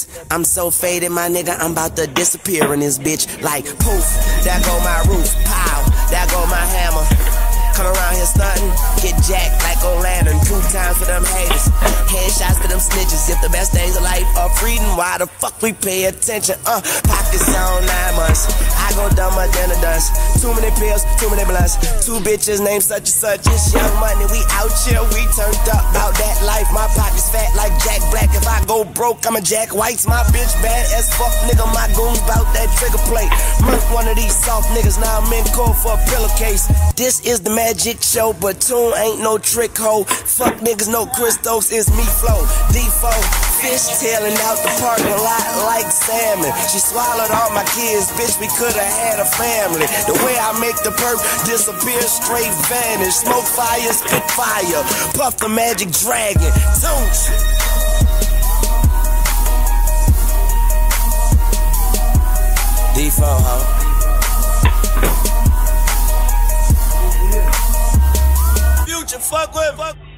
I'm so faded, my nigga, I'm about to disappear in this bitch. Like poof, there go my roof. Pow, there go my hammer. Come around here stunting, get jacked like a lantern. 2 times for them haters, headshots for them snitches. If the best days of life are freedom, why the fuck we pay attention? Pockets on 9 months, I go dumber than a dust. Too many pills, too many blunts. 2 bitches named such and such. It's Young Money, we out here, we turned up about that life. My pockets fat like Jack Black. If I go broke, I'm a Jack White's. My bitch bad as fuck, nigga. My goons bout that trigger plate. Murk one of these soft niggas, now I'm in court for a pillowcase. This is the magic show, but Tune ain't no trick hoe. Fuck niggas, no Christos, it's me flow. D4, fish tailing out the parking lot like salmon. She swallowed all my kids, bitch, we coulda had a family. The way I make the perp disappear, straight vanish. Smoke fire, spit fire, puff the magic dragon. Tune. D4, huh? Fuck with.